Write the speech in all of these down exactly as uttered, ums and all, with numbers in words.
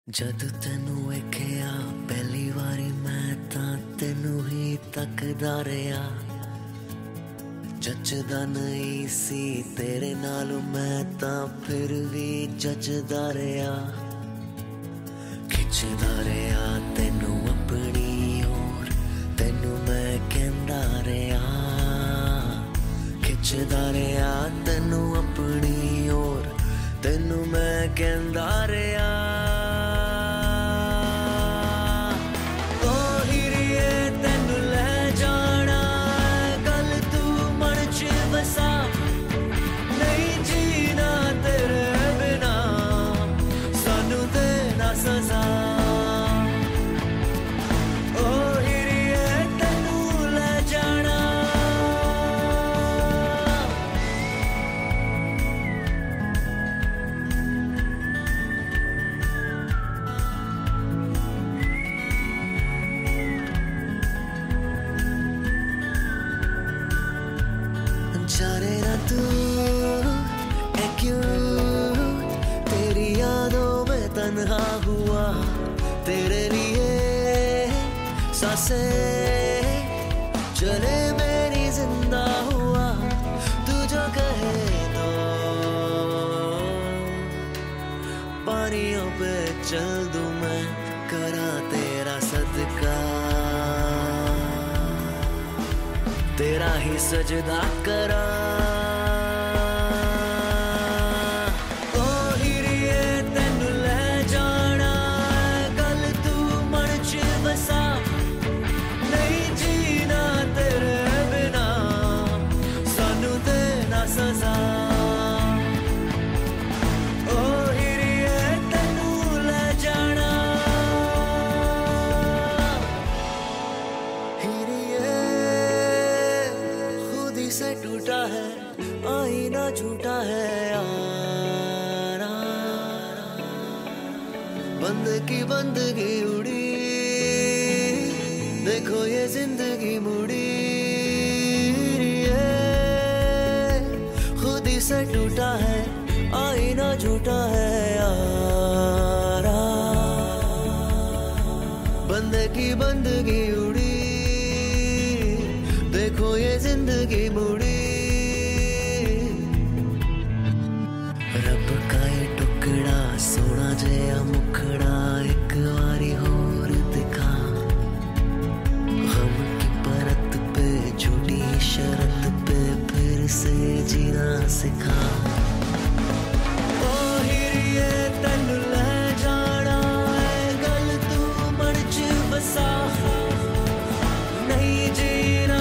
जद तेनू वेखिया पहली वारी मैं तां तेनू ही तकदा रहा। जचदा नहीं सी तेरे नाल मैं तां फिर भी जचदा रहा। खिचदा रहा तेनू अपनी ओर, तेनू मैं कहंदा रहा। खिचदा रहा तेनू अपनी ओर, तेनू मैं कहंदा रहा। जाने ना तू है क्यों तेरी यादों में तन्हा हुआ। तेरे लिए सांसें चले मेरी जिंदा हुआ। तू जो कहे तो पानियों पे चल दूं मैं, करा तेरा सदका, तेरा ही सजदा करा। ओ हिरिये तेनू ले जाना कल तू मन च बसा। नहीं जीना तेरे बिना सानू देना सजा। ओ हिरिये तेनू ले जाना। हिरिये से टूटा है आईना झूठा है यारा। बंद की बंदगी उड़ी, देखो ये जिंदगी मुड़ी। ये खुद ही से टूटा है आईना झूठा है यारा। बंद की बंदगी उड़ी, देखो ये जिंदगी मुड़ी। रब का ये टुकड़ा सोना जया मुखड़ा एक बारी होर दिखा। गम की परत पे झूठी शरत पे फिर से जीना सिखा। ओ हिरिये तेनू ले जाना है गल तू मन च बसा। नहीं जीना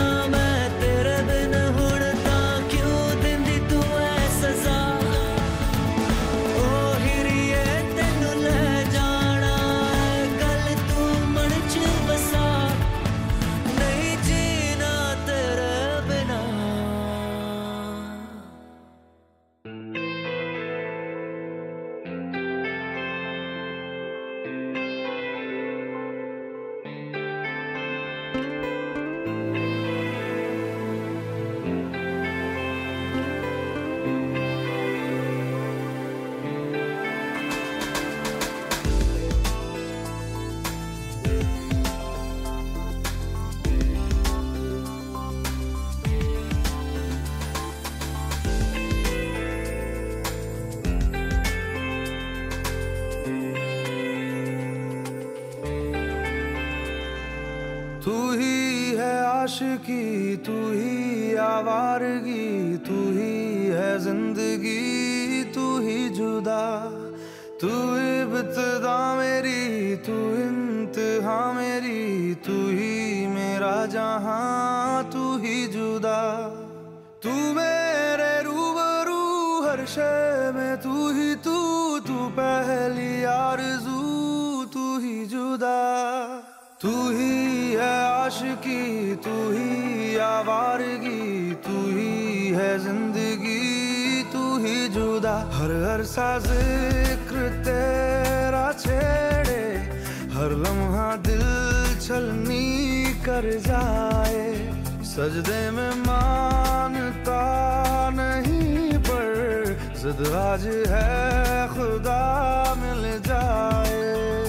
तू ही है आशिकी, तू ही आवारगी, तू ही है जिंदगी, तू ही जुदा। तू इब्तिदा मेरी, तू इंतहा मेरी, तू ही मेरा जहां, तू ही जुदा। तू मेरे रूबरू हर शय में, तू ही तू, तू पहली आरज़ू, तू ही जुदा। तू ही है आशिकी, तू ही आवारगी, तू ही है जिंदगी, तू ही जुदा। हर हर सा जिक्र तेरा छेड़े, हर लम्हा दिल छलनी कर जाए। सजदे में मानता नहीं पर जिद आज है खुदा मिल जाए।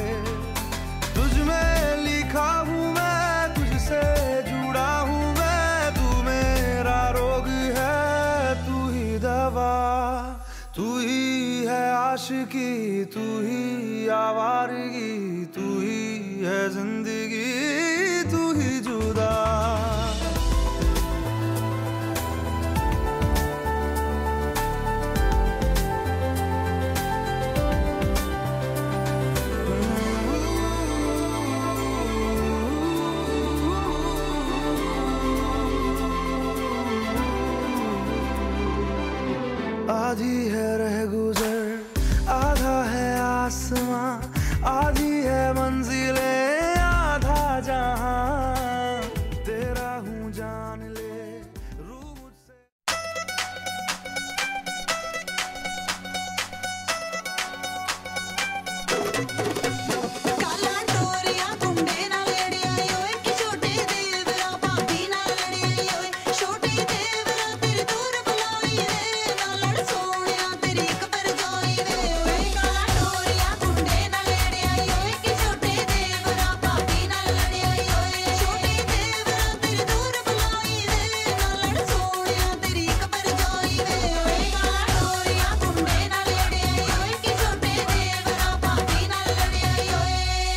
आधी है रह गुजर, आधा है आसमां, आधी है मंजिलें, आधा जहां तेरा हूँ जान ले रू मुझसे। काला टोरिया कुंडे ना लड़िया योए कि छोटे देवरा भाभी ना लड़िया योए, छोटे देवरा तेरे दूर बुलाई वे, ना लड़ सोनिया तेरी कबर जाई वे। काला टोरिया कुंडे ना लड़िया योए कि छोटे देवरा भाभी ना लड़िया योए, छोटे देवरा तेरे दूर बुलाई वे, ना लड़ सोनिया तेरी कबर जाई वे। काला टोरिया कुंडे ना लड़िया योए कि छोटे देवरा भाभी ना लड़िया योए।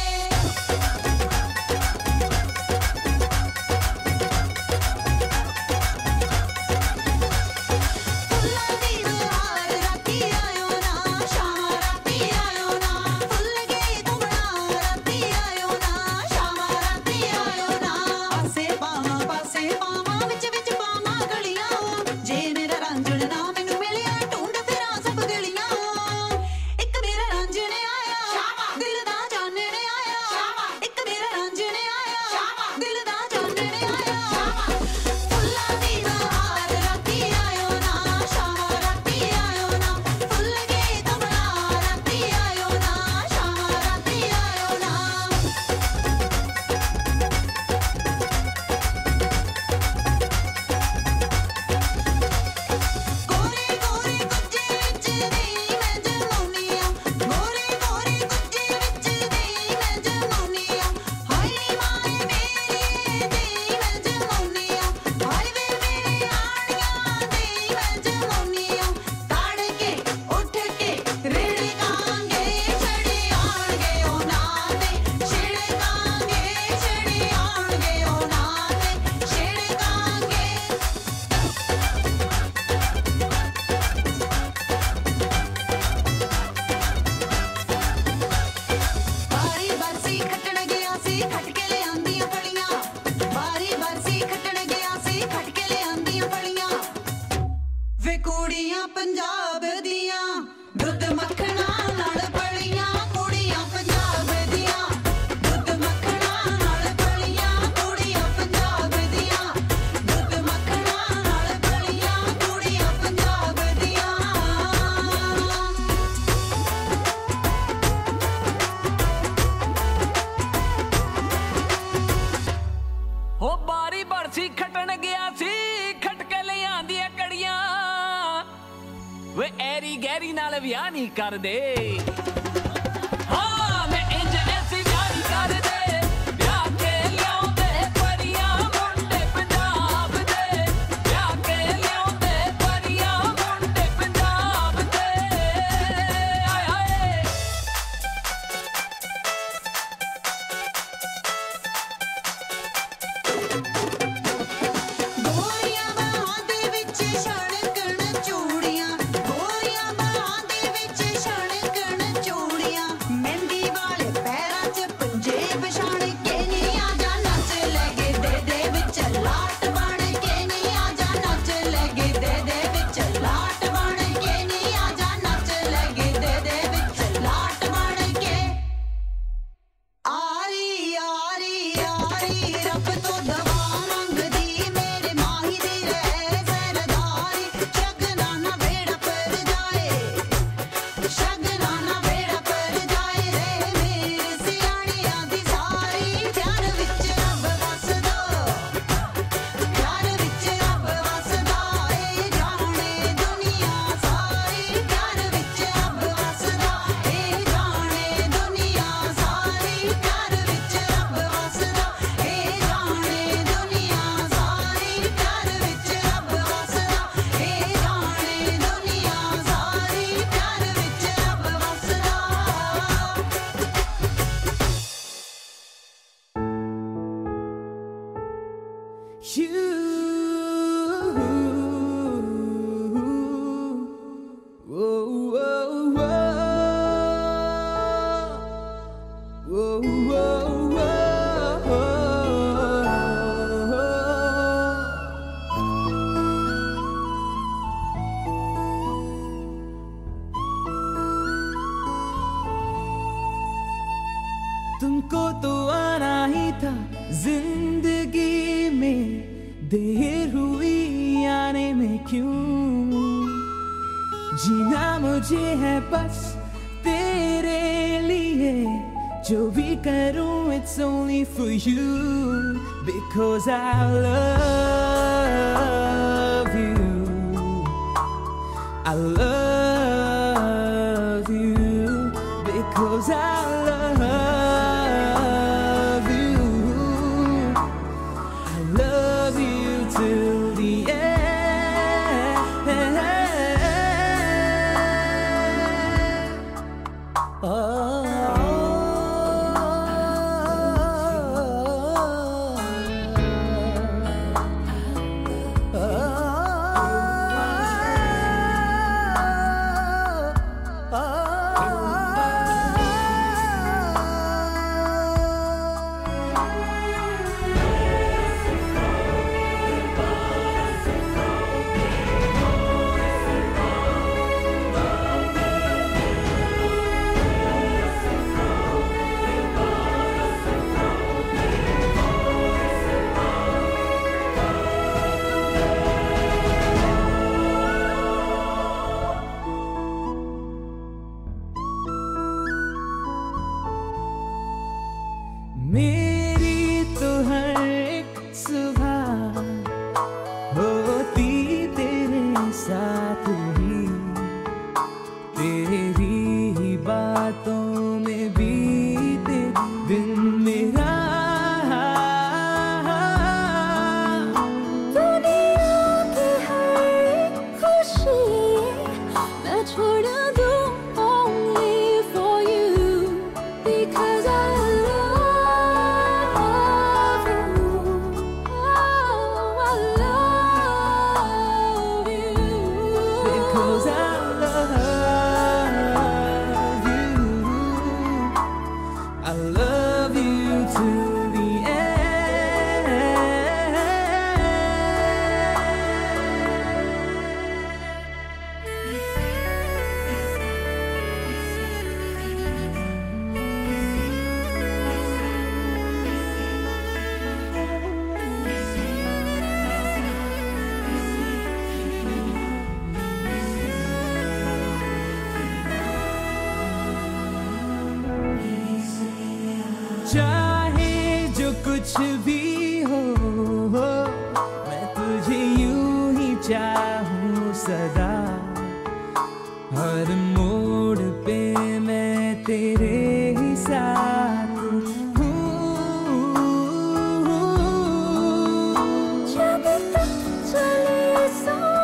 फुल्ला दी बहार राती आयो ना, शामा राती आयो ना, फुल गई धुमड़ा राती आयो ना, शामा राती आयो ना। पासे पावा पासे पावा विच विच पावा गलियां, जे मेरा रांझण ना मैनू मिलिया ढूंढ फिरां सब गलियां। एक मेरा रांझण आया, दिल दा जानण आया, एक मेरा रांझण आया, दिल दा जानण आया। फुल्ला दी बहार राती आयो ना, शामा राती आयो ना, फुल गई धुमड़ा राती आयो ना, शामा राती आयो ना। गोरे गोरे गुज्जे विच दी मैं जमौनिया, गोरे गोरे गुज्जे विच दी मैं जमौनिया, हाय नी माए मेरी दी मैं जमौनिया, हाय वे मेरे आड़ियां दी मैं जमौनिया। ताड़ के उठ के रिड़कांगे छड़ी आणगे ओ नाते, छिड़कांगे छड़ी आणगे ओ नाते, छिड़कांगे। बारी बरसी खटण गया सी खटके ले आंदियां फड़ियां, बारी बरसी खटण गया सी खटके ले आंदियां फड़ियां। वे कुड़ियां पंजाब दियां दुध मक्खना नाल पलियां, कुड़ियां पंजाब दियां दुध मक्खना नाल पलियां, कुड़ियां पंजाब दियां दुध मक्खना नाल पलियां, कुड़ियां पंजाब दियां। हो बारी बरसी खटन गया सी खटके ले आंदियां कड़ियां, वे ऐरी गहरी नाल विआह नहीं कर दे। हाँ मैं इंज ऐसी विआह नहीं कर दे, विआह के लियाउंदे परियां मुंडे पंजाब दे, विआह के लियाउंदे परियां मुंडे पंजाब दे। आय हाय गोरियां बाहां दे विच छणकण चूड़ियां, गोरियां बाहां दे विच छणकण देर हुई आने में क्यों, जीना मुझे है बस तेरे लिए, जो भी करूं it's only for you, because I love you, I love you, because I love you, I love you till the end. Oh. मेरी तो हर एक सुबह होती तेरे साथ ही, तेरी ही बातों में बीते दिन मेरा, दुनिया की हर एक खुशी मैं छोड़ दूं only for you, because I love you, oh I love you, because I love you, I love you till the चाहे जो कुछ भी हो, मैं तुझे यूं ही चाहूं सदा, हर मोड़ पे मैं तेरे ही साथ हूँ। जब तक चले सांस